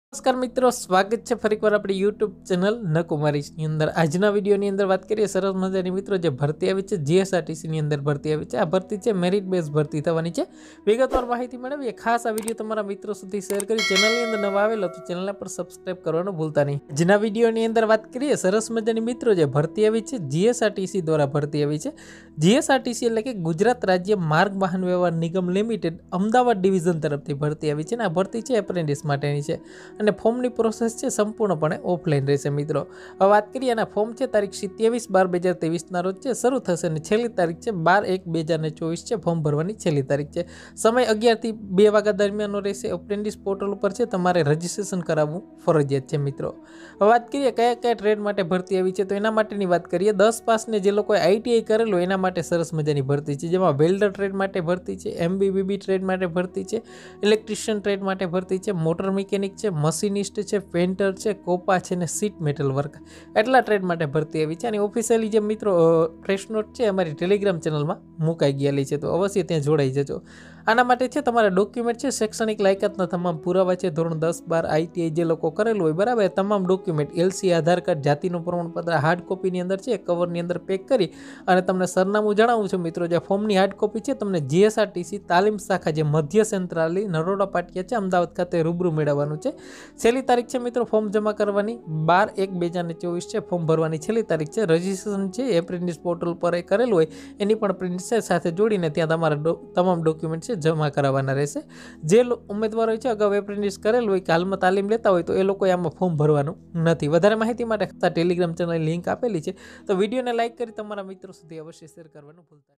નમસ્કાર મિત્રો, સ્વાગત છે ફરીકવાર આપણી યુટ્યુબ ચેનલ નકુમારીની અંદર। આજના વિડીયોની અંદર વાત કરીએ સરસ મજાની મિત્રો જે ભરતી આવી છે જીએસઆરટીસીની અંદર ભરતી આવી છે। આ ભરતી છે મેરિટ બેઝ ભરતી થવાની છે। વિગતવાર માહિતી મેળવીએ, ખાસ આ વિડીયો તમારા મિત્રો સુધી શેર કરી ચેનલની અંદર નવા આવેલો તો ચેનલને પર સબસ્ક્રાઇબ કરવાનું ભૂલતા નહીં। આજના વિડીયોની અંદર વાત કરીએ સરસ મજાની મિત્રો જે ભરતી આવી છે જીએસઆરટીસી દ્વારા ભરતી આવી છે। જીએસઆરટીસી એટલે કે ગુજરાત રાજ્ય માર્ગ વાહન વ્યવહાર નિગમ લિમિટેડ અમદાવાદ ડિવિઝન તરફથી ભરતી આવી છે અને આ ભરતી છે એપ્રેન્ટિસ માટેની છે અને ફોર્મની પ્રોસેસ છે સંપૂર્ણપણે ઓફલાઈન રહેશે મિત્રો। હવે વાત કરીએ આના ફોર્મ છે તારીખ 27/12/2023 રોજ છે શરૂ થશે અને છેલ્લી તારીખ છે 12/1/2024 છે ફોર્મ ભરવાની છેલ્લી તારીખ છે। સમય 11 થી 2 વાગ્યા દરમિયાનનો રહેશે। એપ્રેન્ટિસ પોર્ટલ ઉપર છે તમારે રજીસ્ટ્રેશન કરાવવું ફરજિયાત છે મિત્રો। હવે વાત કરીએ કયા કયા ટ્રેડ માટે ભરતી આવી છે તો એના માટેની વાત કરીએ 10 પાસને જે લોકોએ આઈટીઆઈ કરેલું એના માટે સરસ મજાની ભરતી છે, જેમાં વેલ્ડર ટ્રેડ માટે ભરતી છે, એમબીબીબી ટ્રેડ માટે ભરતી છે, ઇલેક્ટ્રિશિયન ટ્રેડ માટે ભરતી છે, મોટર મિકેનિક છે, મશીનિસ્ટ છે, પેન્ટર છે, કોપા છે અને સીટ મેટલ વર્ક એટલા ટ્રેડ માટે ભરતી આવી છે। અને ઓફિશિયલી જે મિત્રો પ્રેસ નોટ છે અમારી ટેલિગ્રામ ચેનલમાં મુકાઈ ગયેલી છે તો અવશ્ય ત્યાં જોડાઈ જજો। આના માટે છે તમારા ડોક્યુમેન્ટ છે શૈક્ષણિક લાયકાતના તમામ પુરાવા છે, ધોરણ 10-12 આઈટીઆઈ જે લોકો કરેલું હોય બરાબર તમામ ડોક્યુમેન્ટ એલસી, આધાર કાર્ડ, જાતિનું પ્રમાણપત્ર હાર્ડ કોપીની અંદર છે કવરની અંદર પેક કરી અને તમને સરનામું જણાવું છું મિત્રો જે ફોર્મની હાર્ડ કોપી છે તમને જીએસઆરટીસી તાલીમ શાખા જે મધ્ય સેન્ટ્રાલી નરોડા પાટિયા છે અમદાવાદ ખાતે રૂબરૂ મેળવવાનું છે। છેલ્લી તારીખ છે મિત્રો ફોર્મ જમા કરવાની 12/1/2024 છે ફોર્મ ભરવાની છેલ્લી તારીખ છે। રજીસ્ટ્રેશન છે એપ્રેન્ટિસ પોર્ટલ પર કરેલું હોય એની પણ પ્રિન્ટ છે સાથે જોડીને ત્યાં તમારા તમામ ડોક્યુમેન્ટ છે જમા કરાવવાના રહેશે। જે ઉમેદવારો છે અગાઉ એપ્રેન્ટિસ કરેલું હોય કે હાલમાં તાલીમ લેતા હોય તો એ લોકોએ આમાં ફોર્મ ભરવાનું નથી। વધારે માહિતી માટે ટેલિગ્રામ ચેનલની લિંક આપેલી છે તો વિડીયોને લાઇક કરી તમારા મિત્રો સુધી અવશ્ય શેર કરવાનું ભૂલતા નહીં।